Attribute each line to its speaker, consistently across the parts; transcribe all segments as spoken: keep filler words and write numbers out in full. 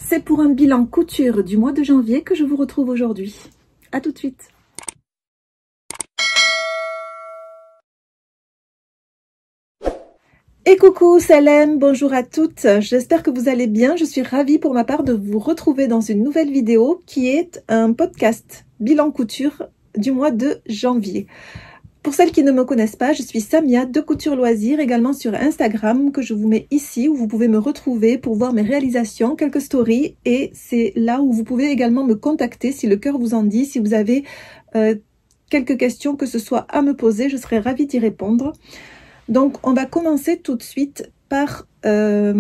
Speaker 1: C'est pour un bilan couture du mois de janvier que je vous retrouve aujourd'hui. À tout de suite. Et coucou, salam, bonjour à toutes, j'espère que vous allez bien. Je suis ravie pour ma part de vous retrouver dans une nouvelle vidéo qui est un podcast bilan couture du mois de janvier. Pour celles qui ne me connaissent pas, je suis Samia de Couture Loisirs, également sur Instagram, que je vous mets ici, où vous pouvez me retrouver pour voir mes réalisations, quelques stories, et c'est là où vous pouvez également me contacter si le cœur vous en dit, si vous avez euh, quelques questions que ce soit à me poser, je serai ravie d'y répondre. Donc on va commencer tout de suite par euh,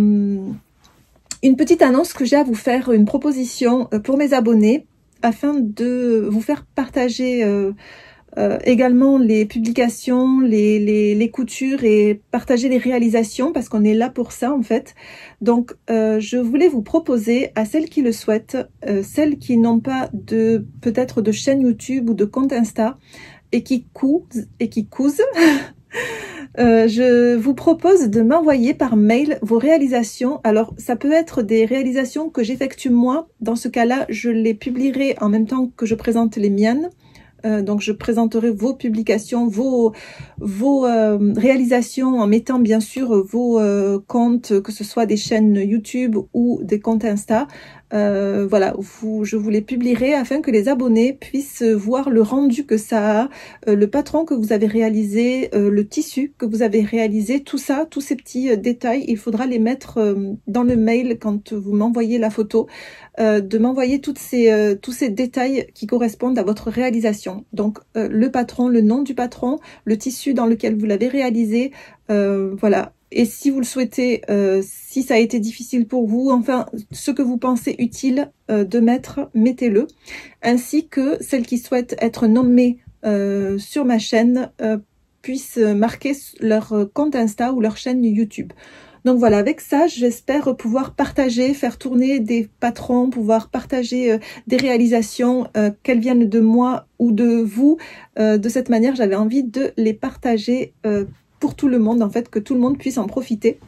Speaker 1: une petite annonce que j'ai à vous faire, une proposition pour mes abonnés, afin de vous faire partager euh, Euh, également les publications, les, les, les coutures et partager les réalisations parce qu'on est là pour ça en fait. Donc euh, je voulais vous proposer à celles qui le souhaitent, euh, celles qui n'ont pas de peut-être de chaîne YouTube ou de compte Insta et qui cousent et qui cousent euh, je vous propose de m'envoyer par mail vos réalisations. Alors ça peut être des réalisations que j'effectue moi, dans ce cas-là je les publierai en même temps que je présente les miennes. Euh, donc je présenterai vos publications, vos, vos euh, réalisations en mettant bien sûr vos euh, comptes, que ce soit des chaînes YouTube ou des comptes Insta. Euh, voilà, vous, je vous les publierai afin que les abonnés puissent voir le rendu que ça a, euh, le patron que vous avez réalisé, euh, le tissu que vous avez réalisé, tout ça, tous ces petits euh, détails, il faudra les mettre euh, dans le mail quand vous m'envoyez la photo, euh, de m'envoyer toutes ces, euh, tous ces détails qui correspondent à votre réalisation. Donc euh, le patron, le nom du patron, le tissu dans lequel vous l'avez réalisé, euh, voilà. Et si vous le souhaitez, euh, si ça a été difficile pour vous, enfin, ce que vous pensez utile euh, de mettre, mettez-le. Ainsi que celles qui souhaitent être nommées euh, sur ma chaîne euh, puissent marquer leur compte Insta ou leur chaîne YouTube. Donc voilà, avec ça, j'espère pouvoir partager, faire tourner des patrons, pouvoir partager euh, des réalisations, euh, qu'elles viennent de moi ou de vous. Euh, de cette manière, j'avais envie de les partager euh, pour tout le monde, en fait, que tout le monde puisse en profiter.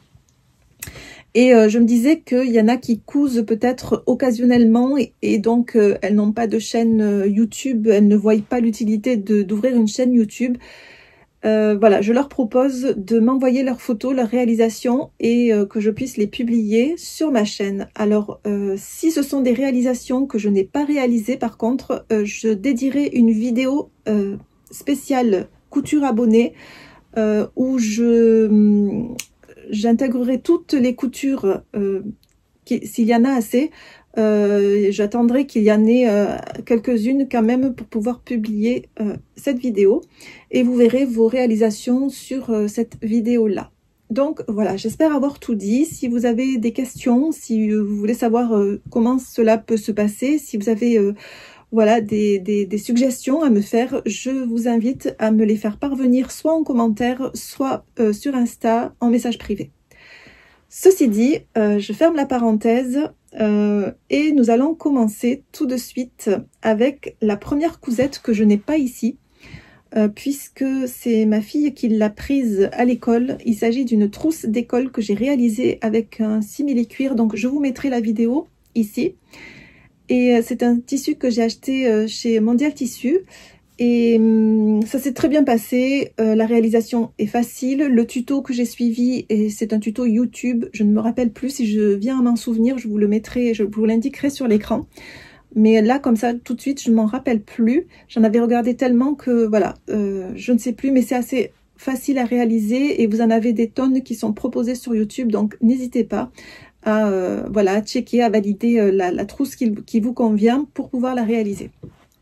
Speaker 1: Et euh, je me disais qu'il y en a qui cousent peut-être occasionnellement et, et donc euh, elles n'ont pas de chaîne euh, YouTube, elles ne voient pas l'utilité d'ouvrir une chaîne YouTube. Euh, voilà, je leur propose de m'envoyer leurs photos, leurs réalisations et euh, que je puisse les publier sur ma chaîne. Alors, euh, si ce sont des réalisations que je n'ai pas réalisées, par contre, euh, je dédierai une vidéo euh, spéciale couture abonnée euh, où je j'intégrerai toutes les coutures, euh, s'il y en a assez. Euh, j'attendrai qu'il y en ait euh, quelques-unes quand même pour pouvoir publier euh, cette vidéo et vous verrez vos réalisations sur euh, cette vidéo là. Donc voilà, j'espère avoir tout dit. Si vous avez des questions, si euh, vous voulez savoir euh, comment cela peut se passer, si vous avez euh, voilà des, des, des suggestions à me faire, je vous invite à me les faire parvenir soit en commentaire, soit euh, sur Insta en message privé. Ceci dit, euh, je ferme la parenthèse euh, et nous allons commencer tout de suite avec la première cousette que je n'ai pas ici, euh, puisque c'est ma fille qui l'a prise à l'école. Il s'agit d'une trousse d'école que j'ai réalisée avec un simili-cuir, donc je vous mettrai la vidéo ici. Et c'est un tissu que j'ai acheté chez Mondial Tissu. Et hum, ça s'est très bien passé, euh, la réalisation est facile, le tuto que j'ai suivi, et c'est un tuto YouTube, je ne me rappelle plus, si je viens à m'en souvenir, je vous le mettrai, je vous l'indiquerai sur l'écran. Mais là, comme ça, tout de suite, je ne m'en rappelle plus. J'en avais regardé tellement que, voilà, euh, je ne sais plus, mais c'est assez facile à réaliser, et vous en avez des tonnes qui sont proposées sur YouTube, donc n'hésitez pas à, euh, voilà, à checker, à valider euh, la, la trousse qui, qui vous convient pour pouvoir la réaliser.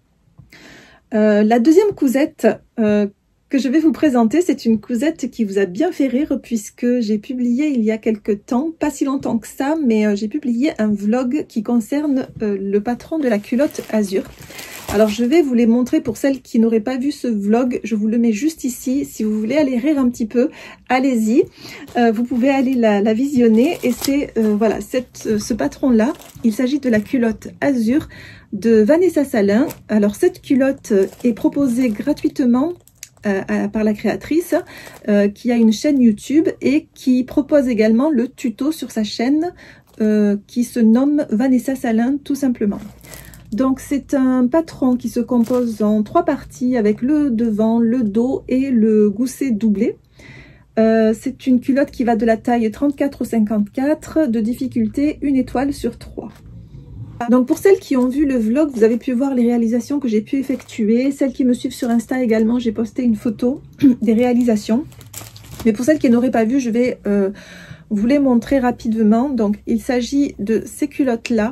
Speaker 1: Euh, la deuxième cousette euh, que je vais vous présenter, c'est une cousette qui vous a bien fait rire puisque j'ai publié il y a quelque temps, pas si longtemps que ça, mais euh, j'ai publié un vlog qui concerne euh, le patron de la culotte Azur. Alors je vais vous les montrer pour celles qui n'auraient pas vu ce vlog, je vous le mets juste ici. Si vous voulez aller rire un petit peu, allez-y, euh, vous pouvez aller la, la visionner. Et c'est euh, voilà, cette, euh, ce patron-là, il s'agit de la culotte Azur de Vanessa Salin. Alors cette culotte est proposée gratuitement euh, à, par la créatrice euh, qui a une chaîne YouTube et qui propose également le tuto sur sa chaîne euh, qui se nomme Vanessa Salin tout simplement. Donc c'est un patron qui se compose en trois parties avec le devant, le dos et le gousset doublé. Euh, c'est une culotte qui va de la taille trente-quatre au cinquante-quatre, de difficulté une étoile sur trois. Donc pour celles qui ont vu le vlog, vous avez pu voir les réalisations que j'ai pu effectuer. Celles qui me suivent sur Insta également, j'ai posté une photo des réalisations. Mais pour celles qui n'auraient pas vu, je vais euh, vous les montrer rapidement. Donc il s'agit de ces culottes-là.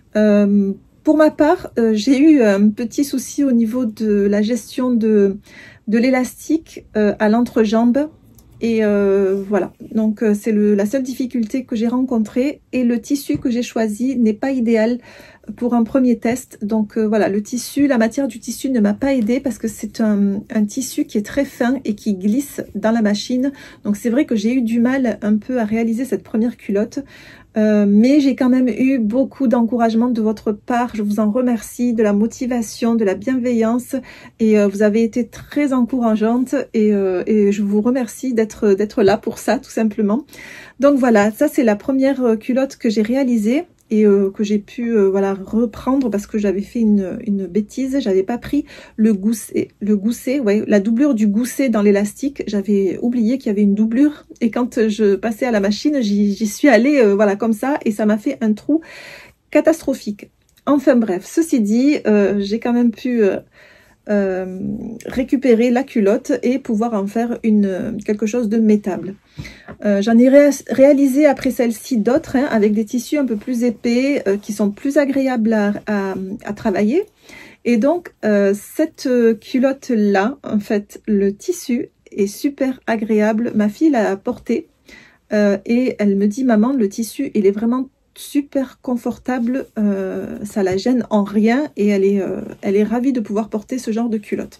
Speaker 1: Euh, Pour ma part, euh, j'ai eu un petit souci au niveau de la gestion de, de l'élastique euh, à l'entrejambe. Et euh, voilà, donc euh, c'est la seule difficulté que j'ai rencontrée. Et le tissu que j'ai choisi n'est pas idéal pour un premier test. Donc euh, voilà, le tissu, la matière du tissu ne m'a pas aidé parce que c'est un, un tissu qui est très fin et qui glisse dans la machine. Donc c'est vrai que j'ai eu du mal un peu à réaliser cette première culotte. Euh, mais j'ai quand même eu beaucoup d'encouragement de votre part. Je vous en remercie, de la motivation, de la bienveillance, et euh, vous avez été très encourageante, et, euh, et je vous remercie d'être d'être là pour ça tout simplement. Donc voilà, ça c'est la première culotte que j'ai réalisée et euh, que j'ai pu euh, voilà reprendre parce que j'avais fait une, une bêtise, j'avais pas pris le gousset, le gousset, ouais, la doublure du gousset dans l'élastique, j'avais oublié qu'il y avait une doublure, et quand je passais à la machine, j'y suis allée euh, voilà comme ça, et ça m'a fait un trou catastrophique. Enfin bref, ceci dit, euh, j'ai quand même pu euh, euh, récupérer la culotte et pouvoir en faire une quelque chose de mettable. Euh, J'en ai ré réalisé après celle-ci d'autres hein, avec des tissus un peu plus épais euh, qui sont plus agréables à, à, à travailler. Et donc euh, cette culotte là, en fait, le tissu est super agréable. Ma fille l'a porté euh, et elle me dit: maman, le tissu il est vraiment super confortable, euh, ça la gêne en rien, et elle est, euh, elle est ravie de pouvoir porter ce genre de culotte.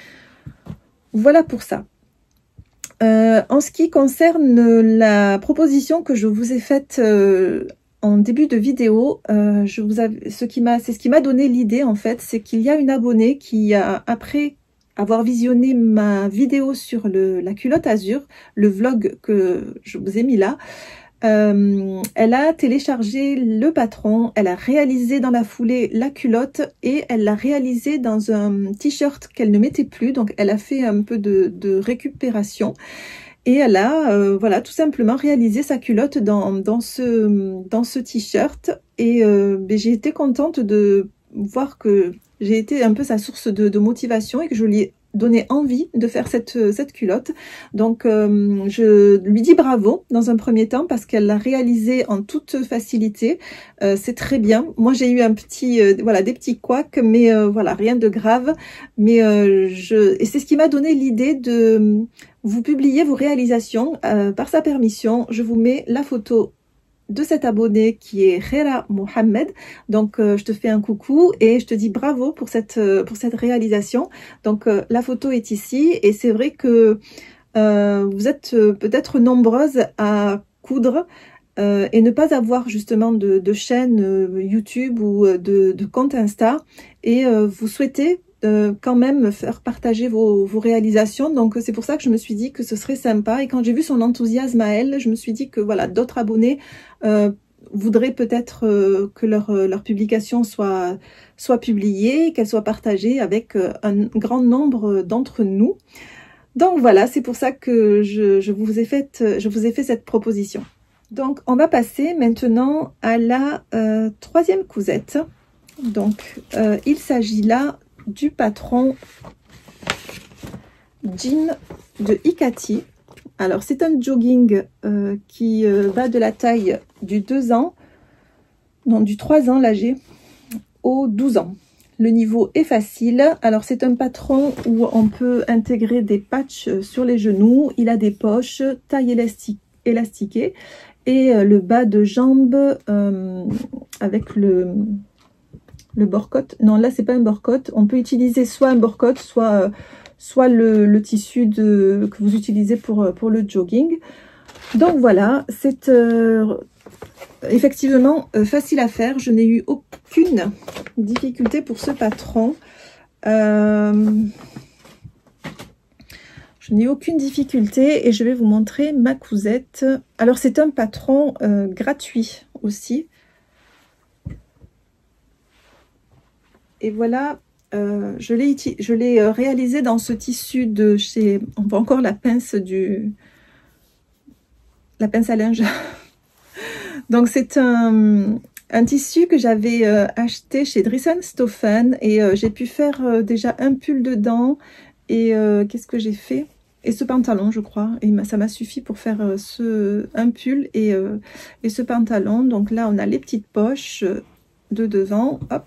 Speaker 1: Voilà pour ça. Euh, en ce qui concerne la proposition que je vous ai faite euh, en début de vidéo, euh, je vous avais, ce qui m'a, c'est ce qui m'a donné l'idée en fait, c'est qu'il y a une abonnée qui a, après avoir visionné ma vidéo sur le, la culotte azur, le vlog que je vous ai mis là, Euh, elle a téléchargé le patron, elle a réalisé dans la foulée la culotte, et elle l'a réalisé dans un t-shirt qu'elle ne mettait plus. Donc elle a fait un peu de, de récupération, et elle a euh, voilà tout simplement réalisé sa culotte dans, dans ce, dans ce t-shirt. Et euh, ben, j'ai été contente de voir que j'ai été un peu sa source de, de motivation, et que je lui ai donné envie de faire cette, cette culotte. Donc euh, je lui dis bravo dans un premier temps parce qu'elle l'a réalisé en toute facilité. Euh, c'est très bien. Moi j'ai eu un petit euh, voilà des petits couacs, mais euh, voilà, rien de grave. Mais euh, je et c'est ce qui m'a donné l'idée de vous publier vos réalisations euh, par sa permission. Je vous mets la photo de cet abonné qui est Khera Mohamed. Donc euh, je te fais un coucou et je te dis bravo pour cette euh, pour cette réalisation. Donc euh, la photo est ici, et c'est vrai que euh, vous êtes euh, peut-être nombreuses à coudre euh, et ne pas avoir justement de, de chaîne euh, YouTube ou de, de compte Insta, et euh, vous souhaitez Euh, quand même faire partager vos, vos réalisations. Donc c'est pour ça que je me suis dit que ce serait sympa, et quand j'ai vu son enthousiasme à elle, je me suis dit que voilà, d'autres abonnés euh, voudraient peut-être euh, que leur, leur publication soit, soit publiée, qu'elle soit partagée avec euh, un grand nombre d'entre nous. Donc voilà, c'est pour ça que je, je, vous ai fait, je vous ai fait cette proposition. Donc on va passer maintenant à la euh, troisième cousette. Donc euh, il s'agit là du patron jean de Ikati. Alors c'est un jogging euh, qui euh, va de la taille du deux ans, non du trois ans là j'ai, au douze ans. Le niveau est facile. Alors c'est un patron où on peut intégrer des patchs sur les genoux. Il a des poches, taille élastique, élastiquée, et euh, le bas de jambe euh, avec le le bord-côte. Non, là c'est pas un bord-côte. On peut utiliser soit un bord-côte, soit euh, soit le, le tissu de que vous utilisez pour pour le jogging. Donc voilà, c'est euh, effectivement euh, facile à faire. Je n'ai eu aucune difficulté pour ce patron. Euh, Je n'ai aucune difficulté et je vais vous montrer ma cousette. Alors c'est un patron euh, gratuit aussi. Et voilà, euh, je l'ai je l'ai réalisé dans ce tissu de chez, on voit encore la pince du, la pince à linge. Donc c'est un, un tissu que j'avais euh, acheté chez Dries and Stephen et euh, j'ai pu faire euh, déjà un pull dedans et euh, qu'est-ce que j'ai fait? Et ce pantalon je crois, et ça m'a suffi pour faire euh, ce un pull et, euh, et ce pantalon. Donc là on a les petites poches de devant, hop.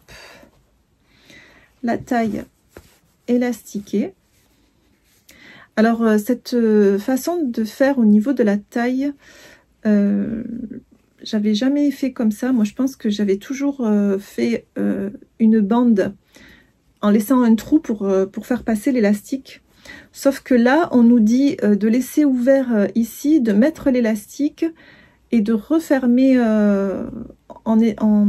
Speaker 1: La taille élastiquée. Alors euh, cette euh, façon de faire au niveau de la taille, euh, j'avais jamais fait comme ça. Moi je pense que j'avais toujours euh, fait euh, une bande en laissant un trou pour, euh, pour faire passer l'élastique. Sauf que là on nous dit euh, de laisser ouvert euh, ici, de mettre l'élastique et de refermer euh, en, en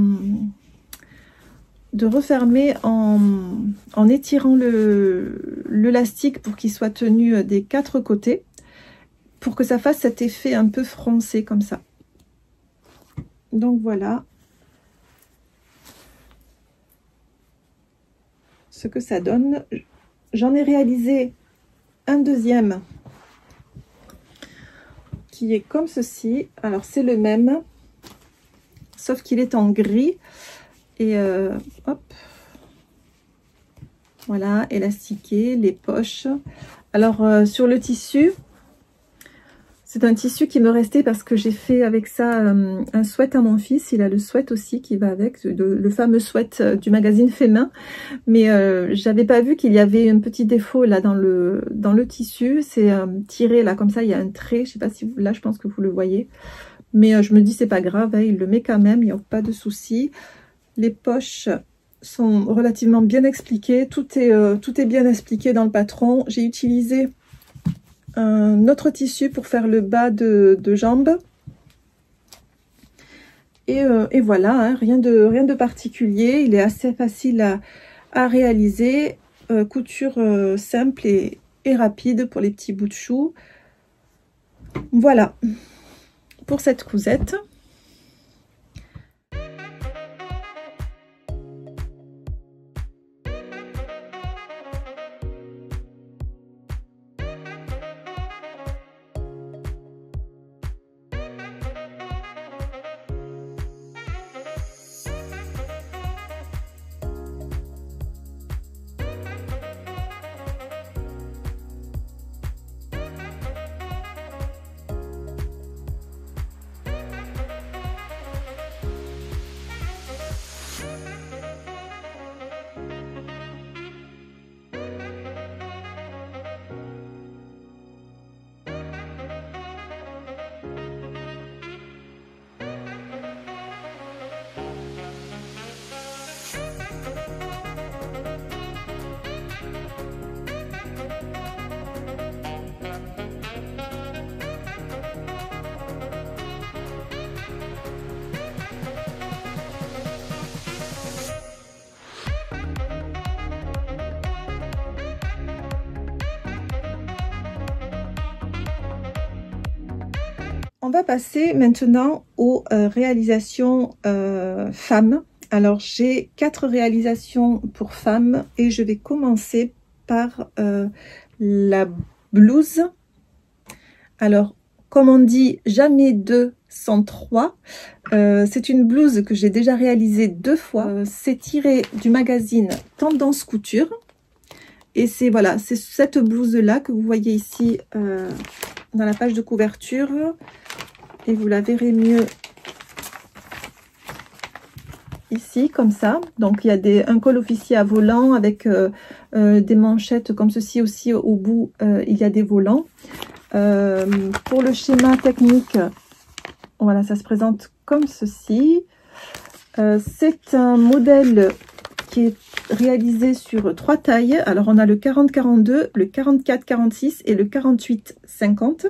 Speaker 1: de refermer en, en étirant le l'élastique pour qu'il soit tenu des quatre côtés, pour que ça fasse cet effet un peu froncé comme ça. Donc voilà ce que ça donne. J'en ai réalisé un deuxième qui est comme ceci. Alors c'est le même, sauf qu'il est en gris. Et euh, hop, voilà, élastiqué, les poches. Alors euh, sur le tissu, c'est un tissu qui me restait parce que j'ai fait avec ça euh, un sweat à mon fils. Il a le sweat aussi qui va avec, le, le fameux sweat du magazine Fémin. Mais euh, j'avais pas vu qu'il y avait un petit défaut là dans le dans le tissu. C'est euh, tiré là comme ça, il y a un trait. Je sais pas si vous, là je pense que vous le voyez. Mais euh, je me dis c'est pas grave, hein, il le met quand même, il n'y a pas de souci. Les poches sont relativement bien expliquées. Tout est, euh, tout est bien expliqué dans le patron. J'ai utilisé un autre tissu pour faire le bas de, de jambe. Et, euh, et voilà, hein, rien, de, rien de particulier. Il est assez facile à, à réaliser. Euh, couture euh, simple et, et rapide pour les petits bouts de chou. Voilà pour cette cousette. On va passer maintenant aux euh, réalisations euh, femmes. Alors j'ai quatre réalisations pour femmes et je vais commencer par euh, la blouse. Alors comme on dit, jamais deux sans trois. Euh, c'est une blouse que j'ai déjà réalisée deux fois. Euh, c'est tiré du magazine Tendance Couture. Et c'est voilà, c'est cette blouse là que vous voyez ici euh, dans la page de couverture. Et vous la verrez mieux ici, comme ça. Donc il y a des, un col officier à volant avec euh, euh, des manchettes comme ceci aussi. Au bout, euh, il y a des volants. Euh, pour le schéma technique, voilà, ça se présente comme ceci. Euh, c'est un modèle qui est réalisé sur trois tailles. Alors on a le quarante quarante-deux, le quarante-quatre quarante-six et le quarante-huit cinquante.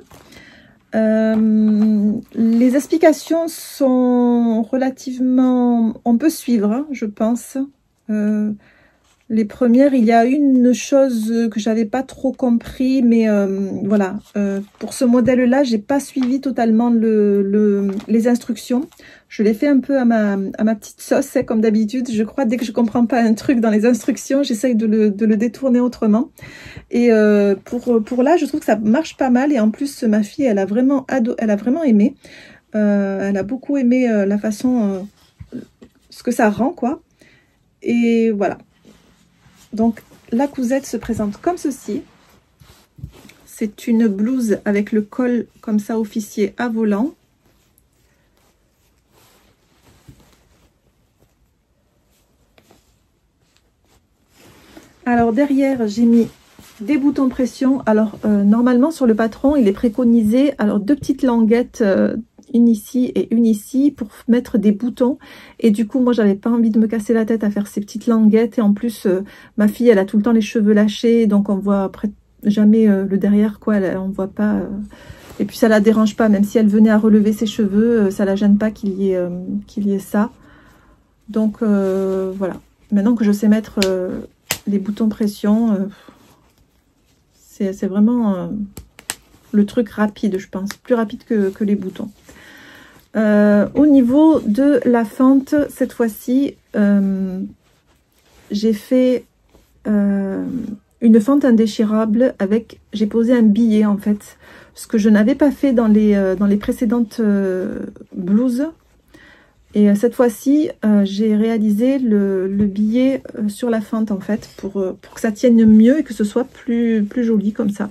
Speaker 1: Euh, les explications sont relativement... On peut suivre, hein, je pense. Euh, Les premières, il y a une chose que j'avais pas trop compris, mais euh, voilà, euh, pour ce modèle-là, j'ai pas suivi totalement le, le, les instructions. Je l'ai fait un peu à ma, à ma petite sauce, hein, comme d'habitude. Je crois dès que je comprends pas un truc dans les instructions, j'essaye de le, de le détourner autrement. Et euh, pour, pour là, je trouve que ça marche pas mal. Et en plus, ma fille, elle a vraiment ado, elle a vraiment aimé. Euh, elle a beaucoup aimé euh, la façon, euh, ce que ça rend, quoi. Et voilà. Donc, la cousette se présente comme ceci. C'est une blouse avec le col comme ça, officier à volant. Alors, derrière, j'ai mis des boutons pression. Alors, euh, normalement, sur le patron, il est préconisé, alors, deux petites languettes, euh, une ici et une ici, pour mettre des boutons. Et du coup, moi, j'avais pas envie de me casser la tête à faire ces petites languettes. Et en plus, euh, ma fille, elle a tout le temps les cheveux lâchés, donc on voit après jamais euh, le derrière, quoi. Elle, on voit pas. Euh... Et puis, ça la dérange pas, même si elle venait à relever ses cheveux, euh, ça la gêne pas qu'il y ait, euh, qu'il y ait ça. Donc, euh, voilà. Maintenant que je sais mettre euh, les boutons pression, euh, c'est vraiment euh, le truc rapide, je pense. Plus rapide que, que les boutons. Euh, au niveau de la fente, cette fois-ci, euh, j'ai fait euh, une fente indéchirable avec, j'ai posé un billet en fait, ce que je n'avais pas fait dans les, euh, dans les précédentes euh, blouses. Et euh, cette fois-ci, euh, j'ai réalisé le, le billet euh, sur la fente en fait, pour, euh, pour que ça tienne mieux et que ce soit plus, plus joli comme ça.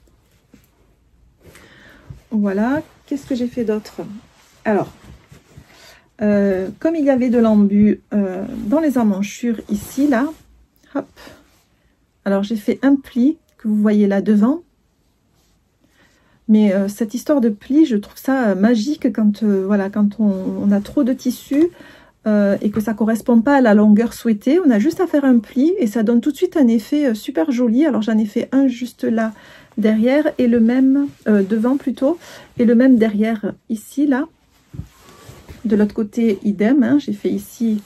Speaker 1: Voilà, qu'est-ce que j'ai fait d'autre? Alors, euh, comme il y avait de l'embu euh, dans les emmanchures ici, là, hop, alors j'ai fait un pli que vous voyez là devant. Mais euh, cette histoire de pli, je trouve ça euh, magique quand, euh, voilà, quand on, on a trop de tissu euh, et que ça ne correspond pas à la longueur souhaitée. On a juste à faire un pli et ça donne tout de suite un effet euh, super joli. Alors j'en ai fait un juste là derrière et le même, euh, devant plutôt, et le même derrière ici, là. De l'autre côté, idem, hein, j'ai fait ici,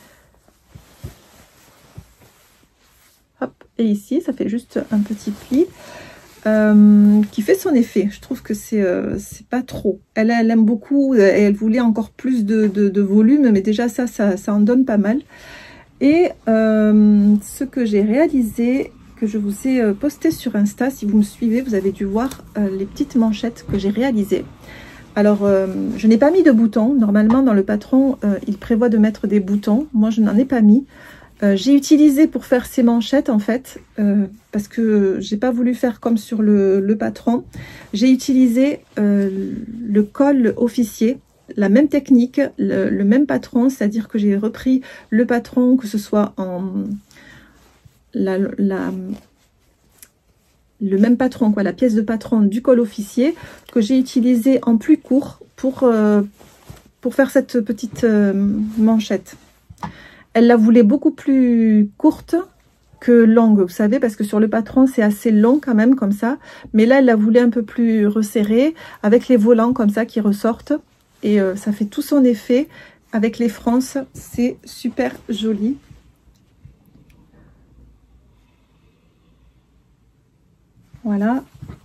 Speaker 1: hop, et ici, ça fait juste un petit pli euh, qui fait son effet. Je trouve que c'est euh, c'est pas trop. Elle, elle aime beaucoup, et elle voulait encore plus de, de, de volume, mais déjà ça, ça, ça en donne pas mal. Et euh, ce que j'ai réalisé, que je vous ai posté sur Insta, si vous me suivez, vous avez dû voir euh, les petites manchettes que j'ai réalisées. Alors, euh, je n'ai pas mis de boutons. Normalement, dans le patron, euh, il prévoit de mettre des boutons. Moi, je n'en ai pas mis. Euh, j'ai utilisé pour faire ces manchettes, en fait, euh, parce que j'ai pas voulu faire comme sur le, le patron. J'ai utilisé euh, le col officier, la même technique, le, le même patron, c'est-à-dire que j'ai repris le patron, que ce soit en... la, la le même patron, quoi, la pièce de patron du col officier que j'ai utilisé en plus court pour, euh, pour faire cette petite euh, manchette. Elle la voulait beaucoup plus courte que longue, vous savez, parce que sur le patron c'est assez long quand même comme ça, mais là elle la voulait un peu plus resserrée avec les volants comme ça qui ressortent et euh, ça fait tout son effet avec les frances, c'est super joli. Voilà.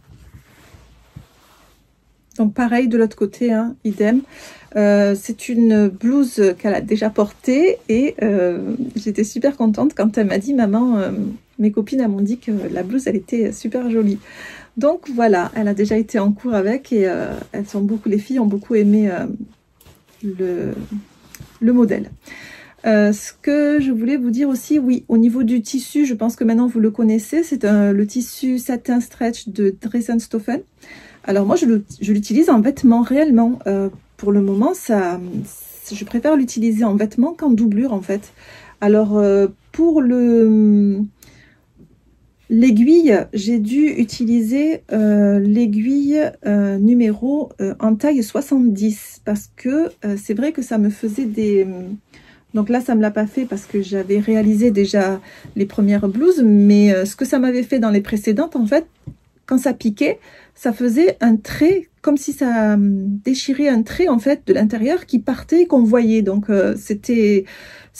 Speaker 1: Donc pareil de l'autre côté, hein, idem. Euh, c'est une blouse qu'elle a déjà portée et euh, j'étais super contente quand elle m'a dit « Maman, euh, mes copines m'ont dit que la blouse, elle était super jolie. » Donc voilà, elle a déjà été en cours avec et euh, elles sont beaucoup, les filles ont beaucoup aimé euh, le, le modèle. Euh, ce que je voulais vous dire aussi, oui, au niveau du tissu, je pense que maintenant vous le connaissez, c'est le tissu satin stretch de Dressenstoffen. Alors moi, je l'utilise en vêtements réellement. Euh, pour le moment, ça, je préfère l'utiliser en vêtements qu'en doublure en fait. Alors euh, pour le l'aiguille, j'ai dû utiliser euh, l'aiguille euh, numéro euh, en taille soixante-dix parce que euh, c'est vrai que ça me faisait des... Donc là, ça ne me l'a pas fait parce que j'avais réalisé déjà les premières blouses. Mais euh, ce que ça m'avait fait dans les précédentes, en fait, quand ça piquait, ça faisait un trait, comme si ça euh, déchirait un trait, en fait, de l'intérieur qui partait et qu'on voyait. Donc, euh, c'était c'était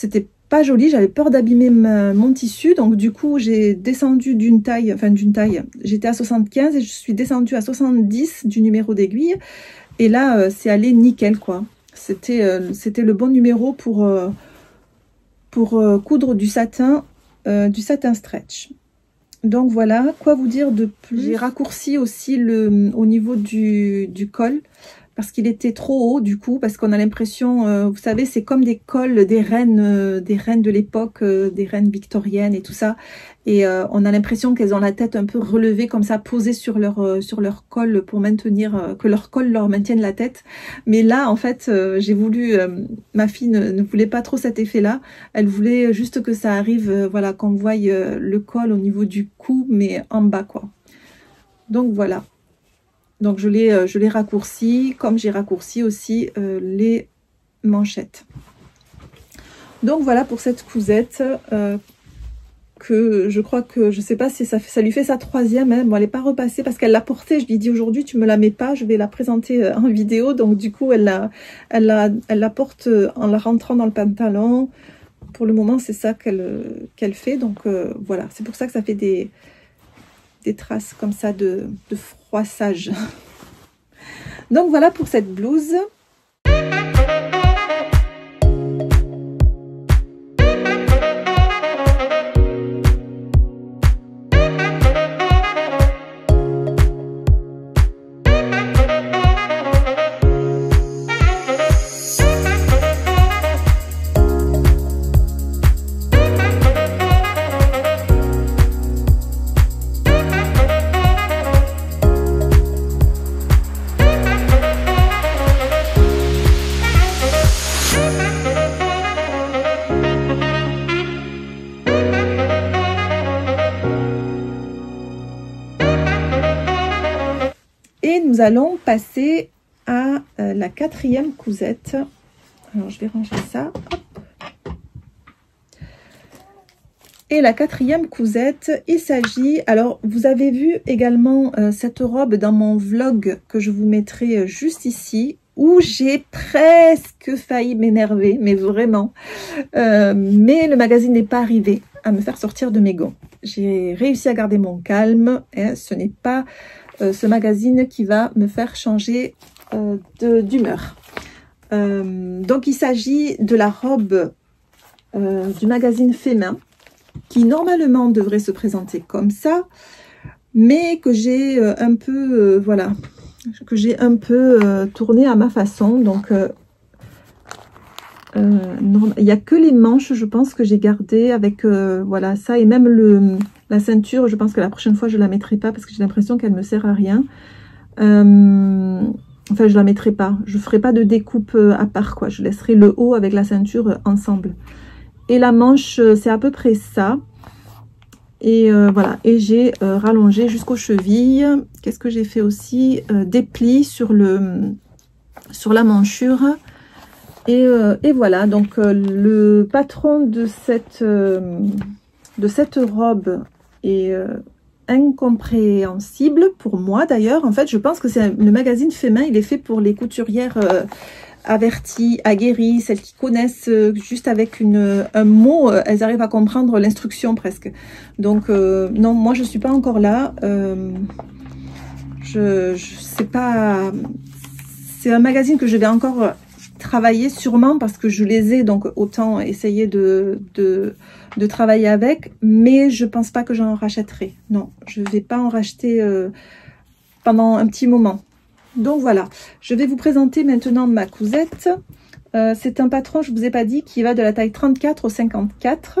Speaker 1: pas joli, j'avais peur d'abîmer mon tissu, donc du coup j'ai descendu d'une taille, enfin d'une taille, j'étais à soixante-quinze et je suis descendue à soixante-dix du numéro d'aiguille, et là euh, c'est allé nickel quoi. C'était euh, c'était le bon numéro pour, euh, pour euh, coudre du satin, euh, du satin stretch. Donc voilà, quoi vous dire de plus? J'ai raccourci aussi le, au niveau du, du col, parce qu'il était trop haut du coup, parce qu'on a l'impression, euh, vous savez, c'est comme des cols des reines, euh, des reines de l'époque, euh, des reines victoriennes et tout ça. Et euh, on a l'impression qu'elles ont la tête un peu relevée comme ça, posée sur leur euh, sur leur col pour maintenir, euh, que leur col leur maintienne la tête. Mais là, en fait, euh, j'ai voulu, euh, ma fille ne, ne voulait pas trop cet effet-là. Elle voulait juste que ça arrive, euh, voilà, qu'on voie euh, le col au niveau du cou, mais en bas quoi. Donc voilà. Donc je l'ai euh, je l'ai raccourci, comme j'ai raccourci aussi euh, les manchettes. Donc voilà pour cette cousette euh, que je crois que, je sais pas si ça, ça lui fait sa troisième, hein. Bon, elle n'est pas repassée parce qu'elle l'a portée, je lui ai dit aujourd'hui tu me la mets pas, je vais la présenter euh, en vidéo, donc du coup elle la, elle la, elle la porte en la rentrant dans le pantalon. Pour le moment c'est ça qu'elle qu'elle fait, donc euh, voilà, c'est pour ça que ça fait des des traces comme ça de, de froissage. Donc voilà pour cette blouse. Et nous allons passer à euh, la quatrième cousette. Alors je vais ranger ça. Hop. Et la quatrième cousette, il s'agit, alors vous avez vu également euh, cette robe dans mon vlog que je vous mettrai juste ici, où j'ai presque failli m'énerver, mais vraiment. Euh, mais le magazine n'est pas arrivé à me faire sortir de mes gonds. J'ai réussi à garder mon calme, hein, ce n'est pas euh, ce magazine qui va me faire changer euh, d'humeur. Euh, donc il s'agit de la robe euh, du magazine Fémin, qui normalement devrait se présenter comme ça, mais que j'ai euh, un peu, euh, voilà, que j'ai un peu euh, tourné à ma façon. Donc euh, euh, non, il n'y a que les manches, je pense, que j'ai gardé avec euh, voilà ça, et même le la ceinture, je pense que la prochaine fois je la mettrai pas parce que j'ai l'impression qu'elle me sert à rien. Euh, enfin, je la mettrai pas, je ferai pas de découpe à part quoi, je laisserai le haut avec la ceinture ensemble. Et la manche, c'est à peu près ça. Et euh, voilà, et j'ai euh, rallongé jusqu'aux chevilles. Qu'est-ce que j'ai fait aussi? euh, Des plis sur le sur la manchure. Et, euh, et voilà, donc euh, le patron de cette euh, de cette robe est euh, incompréhensible pour moi d'ailleurs. En fait, je pense que c'est le magazine Fémin, il est fait pour les couturières euh, averties, aguerries, celles qui connaissent euh, juste avec une, un mot, euh, elles arrivent à comprendre l'instruction presque. Donc euh, non, moi je suis pas encore là. Euh, je, je sais pas. C'est un magazine que je vais encore travailler sûrement parce que je les ai, donc autant essayer de, de, de travailler avec, mais je pense pas que j'en rachèterai. Non, je vais pas en racheter euh, pendant un petit moment. Donc voilà, je vais vous présenter maintenant ma cousette. Euh, c'est un patron, je vous ai pas dit, qui va de la taille trente-quatre au cinquante-quatre.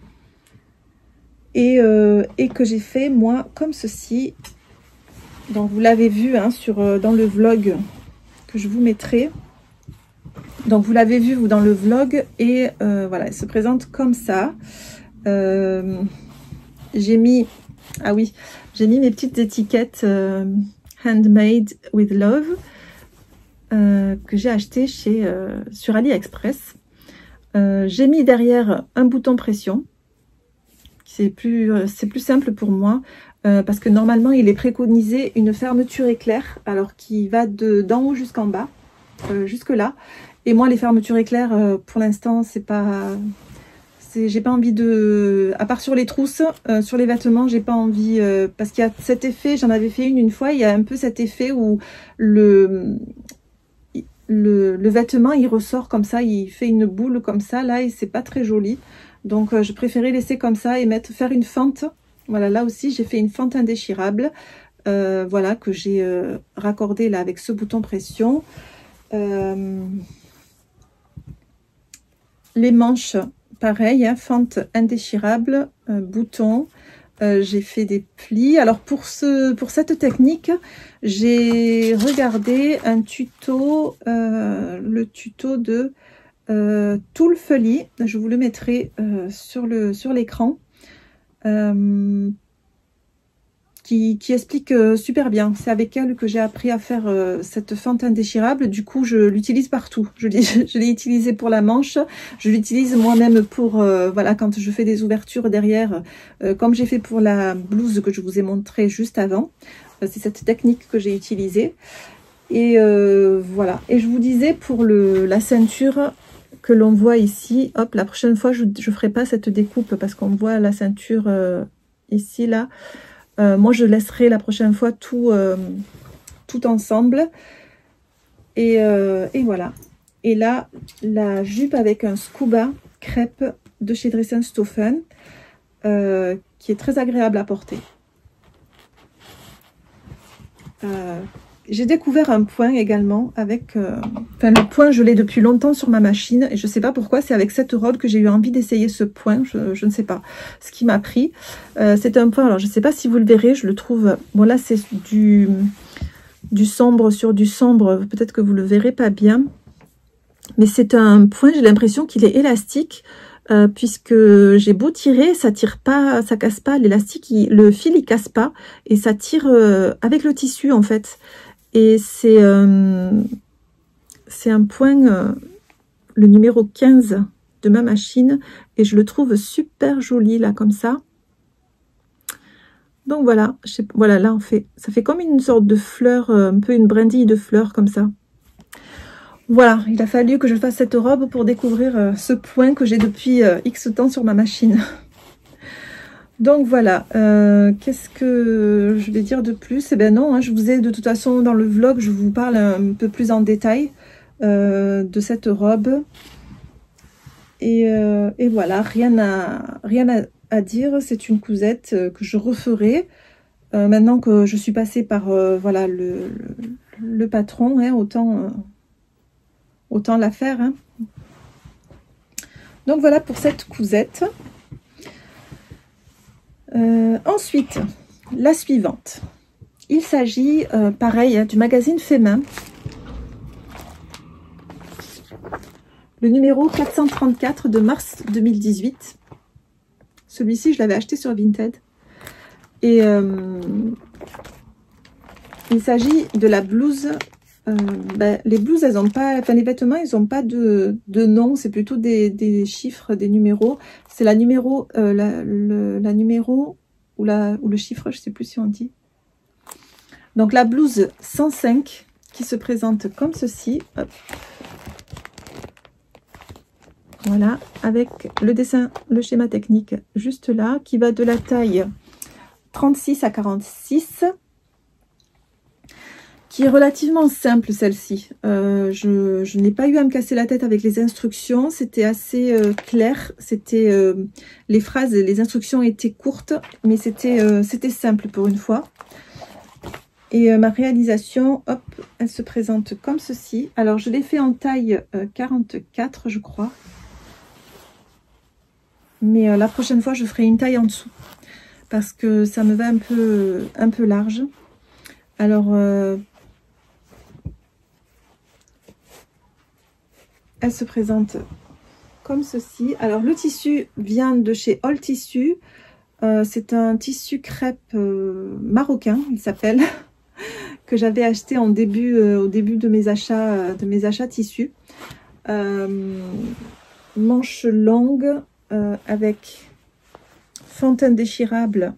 Speaker 1: Et, euh, et que j'ai fait moi comme ceci. Donc vous l'avez vu hein, sur, euh, dans le vlog que je vous mettrai. Donc vous l'avez vu vous dans le vlog, et euh, voilà, elle se présente comme ça. Euh, j'ai mis, ah oui, j'ai mis mes petites étiquettes euh, Handmade with Love euh, que j'ai acheté chez euh, sur AliExpress. Euh, j'ai mis derrière un bouton pression. C'est plus euh, c'est plus simple pour moi euh, parce que normalement il est préconisé une fermeture éclair, alors qui va de d'en haut jusqu'en bas, euh, jusque là. Et moi, les fermetures éclair, euh, pour l'instant, c'est pas, j'ai pas envie de, à part sur les trousses, euh, sur les vêtements, j'ai pas envie, euh, parce qu'il y a cet effet, j'en avais fait une une fois, il y a un peu cet effet où le, le, le vêtement il ressort comme ça, il fait une boule comme ça là et c'est pas très joli. Donc euh, je préférais laisser comme ça et mettre, faire une fente. Voilà, là aussi j'ai fait une fente indéchirable, euh, voilà, que j'ai euh, raccordée là avec ce bouton pression. Euh, les manches, pareil, hein, fente indéchirable, euh, bouton. Euh, j'ai fait des plis. Alors pour ce, pour cette technique, j'ai regardé un tuto, euh, le tuto de euh, Tool Feli. Je vous le mettrai euh, sur le sur l'écran. Euh, Qui, qui explique euh, super bien. C'est avec elle que j'ai appris à faire euh, cette fente indéchirable. Du coup, je l'utilise partout. Je l'ai je l'ai utilisé pour la manche. Je l'utilise moi-même pour, euh, voilà, quand je fais des ouvertures derrière, euh, comme j'ai fait pour la blouse que je vous ai montré juste avant. Euh, C'est cette technique que j'ai utilisée. Et euh, voilà. Et je vous disais pour le, la ceinture que l'on voit ici, hop, la prochaine fois, je ne ferai pas cette découpe parce qu'on voit la ceinture euh, ici, là. Euh, moi, je laisserai la prochaine fois tout, euh, tout ensemble. Et, euh, et voilà. Et là, la jupe avec un scuba crêpe de chez Dress and Stoffer, euh, qui est très agréable à porter. Euh, J'ai découvert un point également avec... Euh, enfin, le point, je l'ai depuis longtemps sur ma machine. Et je ne sais pas pourquoi, c'est avec cette robe que j'ai eu envie d'essayer ce point. Je, je ne sais pas ce qui m'a pris. Euh, c'est un point, alors je ne sais pas si vous le verrez, je le trouve... Bon, là, c'est du, du sombre sur du sombre. Peut-être que vous le verrez pas bien. Mais c'est un point, j'ai l'impression qu'il est élastique. Euh, puisque j'ai beau tirer, ça tire pas, ça casse pas. L'élastique, le fil, il casse pas. Et ça tire euh, avec le tissu, en fait. Et c'est euh, c'est un point, euh, le numéro quinze de ma machine. Et je le trouve super joli, là, comme ça. Donc voilà, je sais, voilà, là, on fait, ça fait comme une sorte de fleur, euh, un peu une brindille de fleur, comme ça. Voilà, il a fallu que je fasse cette robe pour découvrir euh, ce point que j'ai depuis euh, X temps sur ma machine. Donc voilà, euh, qu'est-ce que je vais dire de plus? Eh bien non, hein, je vous ai de toute façon dans le vlog, je vous parle un peu plus en détail euh, de cette robe. Et, euh, et voilà, rien à, rien à, à dire, c'est une cousette que je referai. Euh, maintenant que je suis passée par euh, voilà, le, le, le patron, hein, autant... Euh, Autant la faire. Hein. Donc voilà pour cette cousette. Euh, ensuite, la suivante. Il s'agit, euh, pareil, hein, du magazine Fémin. Le numéro quatre cent trente-quatre de mars deux mille dix-huit. Celui-ci, je l'avais acheté sur Vinted. Et euh, il s'agit de la blouse... Euh, ben, les blouses, elles ont pas, enfin les vêtements, ils n'ont pas de, de nom, c'est plutôt des, des chiffres, des numéros. C'est la numéro, euh, la, le, la numéro ou, la, ou le chiffre, je sais plus si on dit. Donc la blouse cent cinq qui se présente comme ceci. Hop. Voilà, avec le dessin, le schéma technique juste là, qui va de la taille trente-six à quarante-six. Qui est relativement simple celle-ci. Euh, je je n'ai pas eu à me casser la tête avec les instructions, c'était assez euh, clair, c'était euh, les phrases, les instructions étaient courtes, mais c'était euh, c'était simple pour une fois. Et euh, ma réalisation, hop, elle se présente comme ceci. Alors je l'ai fait en taille euh, quarante-quatre, je crois. Mais euh, la prochaine fois, je ferai une taille en dessous, parce que ça me va un peu, un peu large. Alors... Euh, elle se présente comme ceci. Alors le tissu vient de chez All Tissu. Euh, c'est un tissu crêpe euh, marocain, il s'appelle, que j'avais acheté en début, euh, au début de mes achats, euh, de mes achats tissus. Euh, manche longue euh, avec fente indéchirable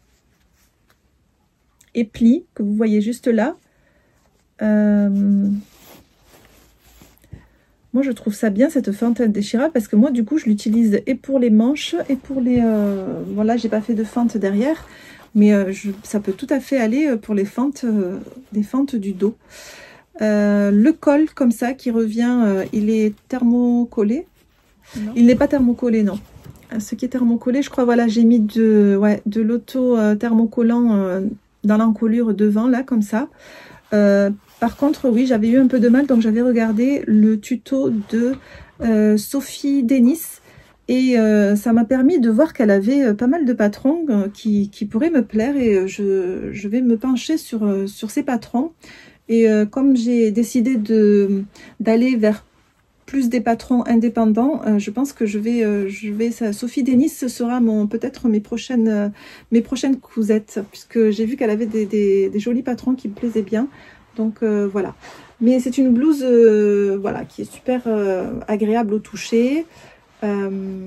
Speaker 1: et plis que vous voyez juste là. Euh, Moi, je trouve ça bien, cette fente indéchirable, parce que moi, du coup, je l'utilise et pour les manches et pour les... Euh, voilà, j'ai pas fait de fente derrière, mais euh, je, ça peut tout à fait aller pour les fentes, euh, des fentes du dos. Euh, le col, comme ça, qui revient, euh, il est thermocollé. Non. Il n'est pas thermocollé, non. Ce qui est thermocollé, je crois, voilà, j'ai mis de, ouais, de l'auto-thermocollant euh, dans l'encolure devant, là, comme ça. Euh, par contre, oui, j'avais eu un peu de mal, donc j'avais regardé le tuto de euh, Sophie Denis. Et euh, ça m'a permis de voir qu'elle avait pas mal de patrons euh, qui, qui pourraient me plaire. Et je, je vais me pencher sur, euh, sur ces patrons. Et euh, comme j'ai décidé de d'aller vers plus des patrons indépendants, euh, je pense que je vais, euh, je vais ça, Sophie Denis, ce sera mon peut-être mes prochaines, euh, mes prochaines cousettes, puisque j'ai vu qu'elle avait des, des, des jolis patrons qui me plaisaient bien. Donc euh, voilà. Mais c'est une blouse, euh, voilà, qui est super euh, agréable au toucher. Euh,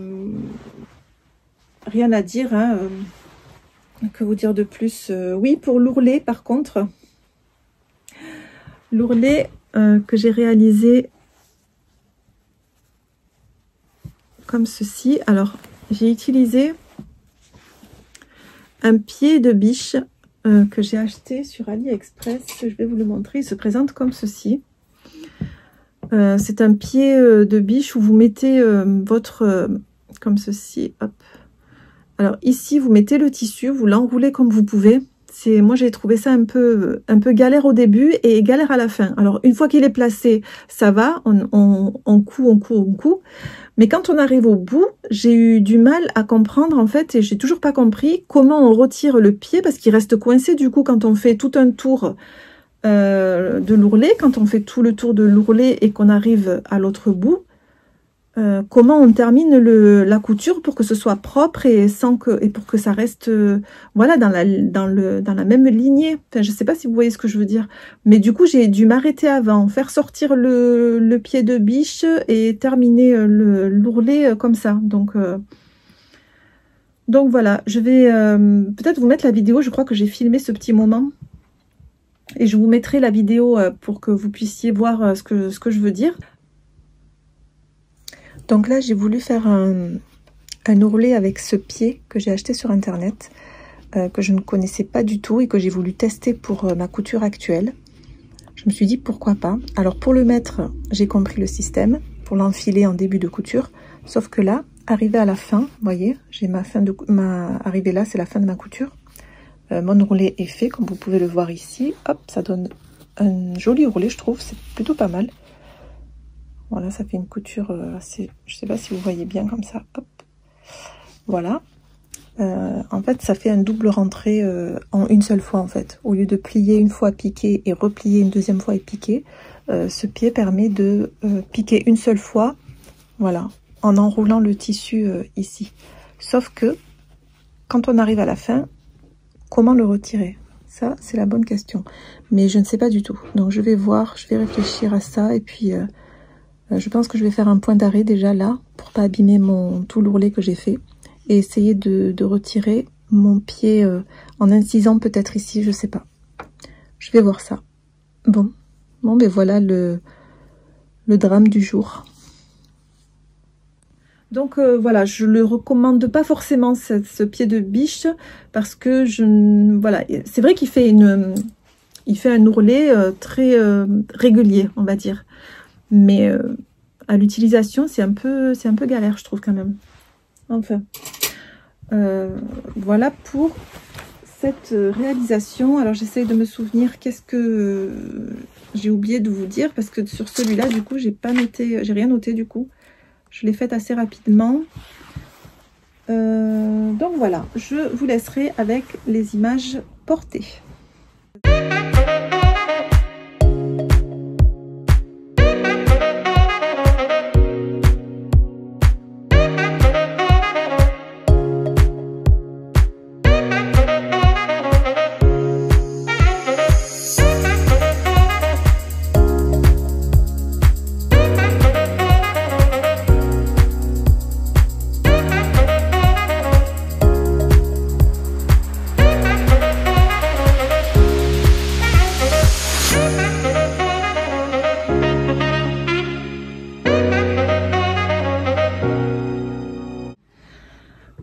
Speaker 1: rien à dire, hein, euh, que vous dire de plus. Euh, oui, pour l'ourlet, par contre, l'ourlet euh, que j'ai réalisé comme ceci. Alors, j'ai utilisé un pied de biche euh, que j'ai acheté sur AliExpress. Je vais vous le montrer. Il se présente comme ceci. Euh, c'est un pied euh, de biche où vous mettez euh, votre... Euh, comme ceci. Hop. Alors, ici, vous mettez le tissu, vous l'enroulez comme vous pouvez. C'est, moi, j'ai trouvé ça un peu, un peu galère au début et galère à la fin. Alors, une fois qu'il est placé, ça va. On, on, on coud, on coud, on coud. Mais quand on arrive au bout, j'ai eu du mal à comprendre, en fait, et j'ai toujours pas compris comment on retire le pied, parce qu'il reste coincé, du coup, quand on fait tout un tour euh, de l'ourlet, quand on fait tout le tour de l'ourlet et qu'on arrive à l'autre bout, euh, comment on termine le, la couture pour que ce soit propre et sans que et pour que ça reste euh, voilà dans la dans le dans la même lignée. Enfin, je sais pas si vous voyez ce que je veux dire, mais du coup j'ai dû m'arrêter avant, faire sortir le, le pied de biche et terminer le l'ourlet comme ça. Donc euh, donc voilà, je vais euh, peut-être vous mettre la vidéo. Je crois que j'ai filmé ce petit moment et je vous mettrai la vidéo pour que vous puissiez voir ce que ce que je veux dire. Donc là, j'ai voulu faire un, un ourlet avec ce pied que j'ai acheté sur internet, euh, que je ne connaissais pas du tout et que j'ai voulu tester pour euh, ma couture actuelle. Je me suis dit pourquoi pas. Alors pour le mettre, j'ai compris le système, pour l'enfiler en début de couture. Sauf que là, arrivé à la fin, vous voyez, j'ai ma fin de ma arrivée là, c'est la fin de ma couture. Euh, mon ourlet est fait, comme vous pouvez le voir ici. Hop, ça donne un joli ourlet, je trouve, c'est plutôt pas mal. Voilà, ça fait une couture assez... Je sais pas si vous voyez bien comme ça. Hop. Voilà. Euh, en fait, ça fait un double rentrée euh, en une seule fois, en fait. Au lieu de plier une fois, piquer et replier une deuxième fois et piquer, euh, ce pied permet de euh, piquer une seule fois, voilà, en enroulant le tissu euh, ici. Sauf que, quand on arrive à la fin, comment le retirer? Ça, c'est la bonne question. Mais je ne sais pas du tout. Donc, je vais voir, je vais réfléchir à ça et puis... Euh, Je pense que je vais faire un point d'arrêt déjà là, pour pas abîmer mon tout l'ourlet que j'ai fait. Et essayer de, de retirer mon pied euh, en incisant peut-être ici, je sais pas. Je vais voir ça. Bon, bon ben voilà le, le drame du jour. Donc euh, voilà, je le recommande pas forcément ce, ce pied de biche, parce que je... Voilà, c'est vrai qu'il fait une... Il fait un ourlet euh, très euh, régulier, on va dire. Mais euh, à l'utilisation, c'est un peu, c'est un peu galère, je trouve quand même. Enfin, euh, voilà pour cette réalisation. Alors, j'essaye de me souvenir qu'est-ce que euh, j'ai oublié de vous dire, parce que sur celui-là, du coup, j'ai pas noté, j'ai rien noté du coup. Je l'ai faite assez rapidement. Euh, donc voilà, je vous laisserai avec les images portées.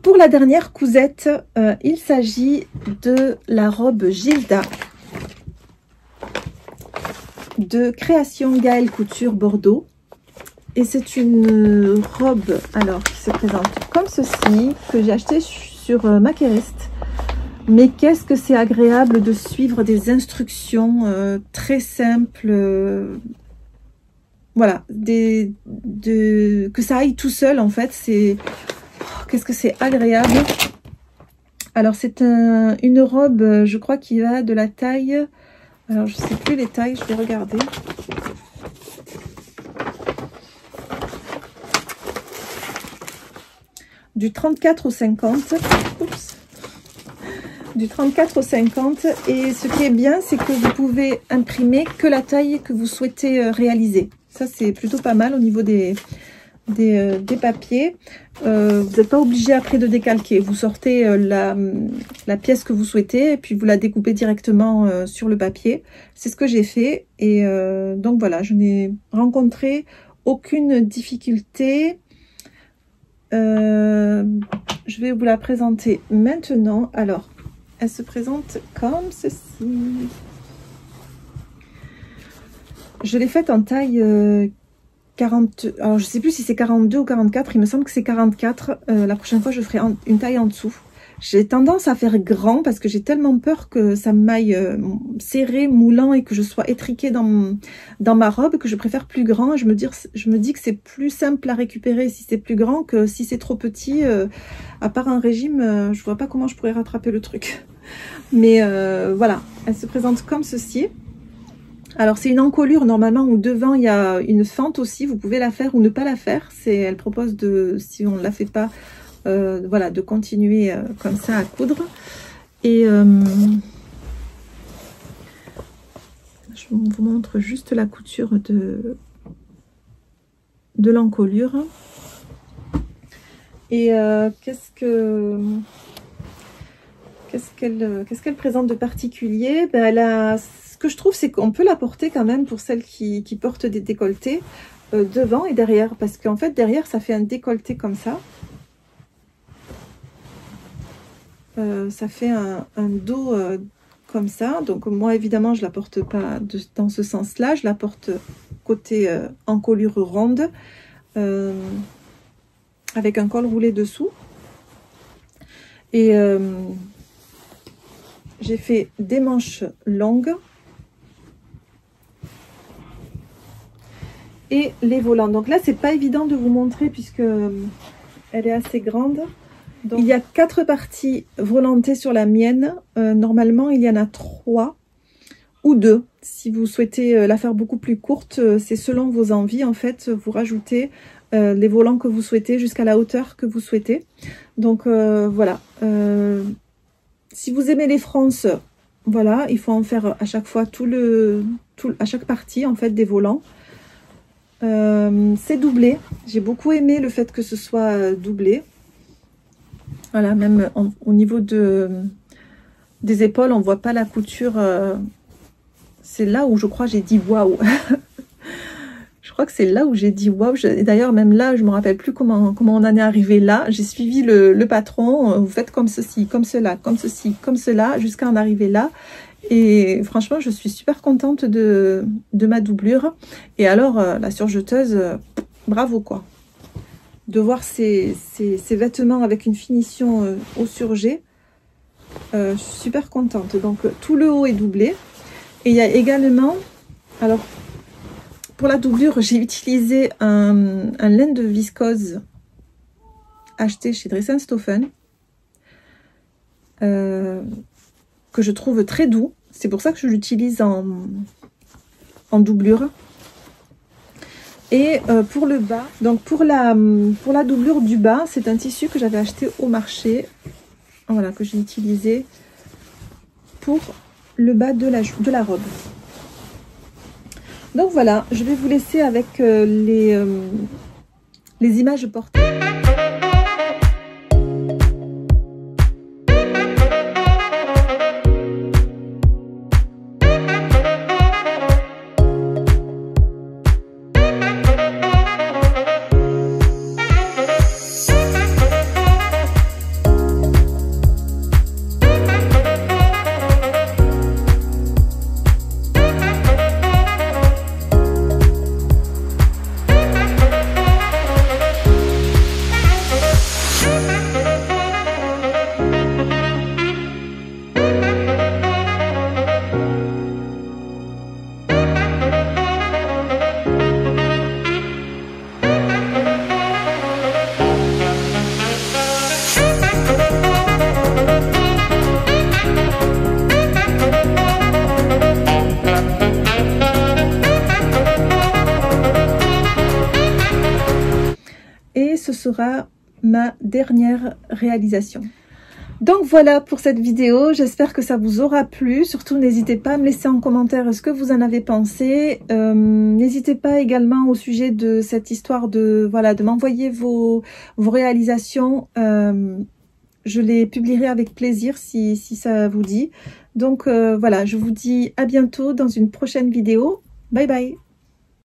Speaker 1: pour la dernière cousette, euh, il s'agit de la robe Gilda de Création Gaëlle Couture Bordeaux. Et c'est une robe alors qui se présente comme ceci, que j'ai acheté sur euh, Maqueriste. Mais qu'est-ce que c'est agréable de suivre des instructions euh, très simples, euh, voilà, des, de, que ça aille tout seul en fait. C'est oh, qu'est-ce que c'est agréable. Alors c'est un, une robe, je crois, qui va de la taille, alors je sais plus les tailles, je vais regarder. Du trente-quatre au cinquante. Oups. Du trente-quatre au cinquante, et ce qui est bien, c'est que vous pouvez imprimer que la taille que vous souhaitez réaliser. Ça, c'est plutôt pas mal au niveau des, des, euh, des papiers. Euh, vous n'êtes pas obligé après de décalquer. Vous sortez euh, la, la pièce que vous souhaitez et puis vous la découpez directement euh, sur le papier. C'est ce que j'ai fait, et euh, donc voilà, je n'ai rencontré aucune difficulté. Euh, je vais vous la présenter maintenant. Alors, elle se présente comme ceci. Je l'ai faite en taille euh, quarante. Alors, je ne sais plus si c'est quarante-deux ou quarante-quatre. Il me semble que c'est quarante-quatre. Euh, la prochaine fois, je ferai en, une taille en dessous. J'ai tendance à faire grand parce que j'ai tellement peur que ça m'aille euh, serré, moulant et que je sois étriquée dans, mon, dans ma robe, que je préfère plus grand. Je me dis, je me dis que c'est plus simple à récupérer si c'est plus grand que si c'est trop petit. Euh, à part un régime, euh, je vois pas comment je pourrais rattraper le truc. Mais euh, voilà, elle se présente comme ceci. Alors c'est une encolure normalement où devant il y a une fente aussi. Vous pouvez la faire ou ne pas la faire. C'est, elle propose de, si on ne la fait pas, Euh, voilà, de continuer euh, comme ça à coudre. Et euh, je vous montre juste la couture de, de l'encolure. Et euh, qu'est-ce que qu'est-ce qu'elle qu'est-ce qu'elle présente de particulier? Ben, elle a, ce que je trouve, c'est qu'on peut la porter quand même pour celles qui, qui portent des décolletés euh, devant et derrière, parce qu'en fait derrière ça fait un décolleté comme ça. Euh, ça fait un, un dos euh, comme ça. Donc moi évidemment je la porte pas de, dans ce sens là, je la porte côté euh, encolure ronde euh, avec un col roulé dessous. Et euh, j'ai fait des manches longues et les volants. Donc là c'est pas évident de vous montrer puisque euh, elle est assez grande. Donc, il y a quatre parties volantées sur la mienne. Euh, normalement, il y en a trois ou deux. Si vous souhaitez euh, la faire beaucoup plus courte, euh, c'est selon vos envies. En fait, vous rajoutez euh, les volants que vous souhaitez jusqu'à la hauteur que vous souhaitez. Donc, euh, voilà. Euh, si vous aimez les fronces, voilà, il faut en faire à chaque fois tout le, tout, à chaque partie en fait des volants. Euh, c'est doublé. J'ai beaucoup aimé le fait que ce soit doublé. Voilà, même en, au niveau de, des épaules, on ne voit pas la couture. Euh, c'est là où je crois j'ai dit waouh. Je crois que c'est là où j'ai dit waouh. D'ailleurs, même là, je ne me rappelle plus comment, comment on en est arrivé là. J'ai suivi le, le patron. Vous faites comme ceci, comme cela, comme ceci, comme cela, jusqu'à en arriver là. Et franchement, je suis super contente de, de ma doublure. Et alors, euh, la surjeteuse, euh, bravo quoi. De voir ces, ces, ces vêtements avec une finition euh, au surjet, euh, je suis super contente. Donc tout le haut est doublé, et il y a également, alors pour la doublure, j'ai utilisé un, un laine de viscose acheté chez Dress and Stofffen, euh, que je trouve très doux. C'est pour ça que je l'utilise en, en doublure. Et euh, pour le bas, donc pour la, pour la doublure du bas, c'est un tissu que j'avais acheté au marché, voilà, que j'ai utilisé pour le bas de la, de la robe. Donc voilà, je vais vous laisser avec euh, les, euh, les images portées. et ce sera ma dernière réalisation. Donc voilà pour cette vidéo, j'espère que ça vous aura plu. Surtout n'hésitez pas à me laisser en commentaire ce que vous en avez pensé. Euh, n'hésitez pas également au sujet de cette histoire de voilà de m'envoyer vos, vos réalisations. Euh, je les publierai avec plaisir si, si ça vous dit. Donc euh, voilà, je vous dis à bientôt dans une prochaine vidéo. Bye bye.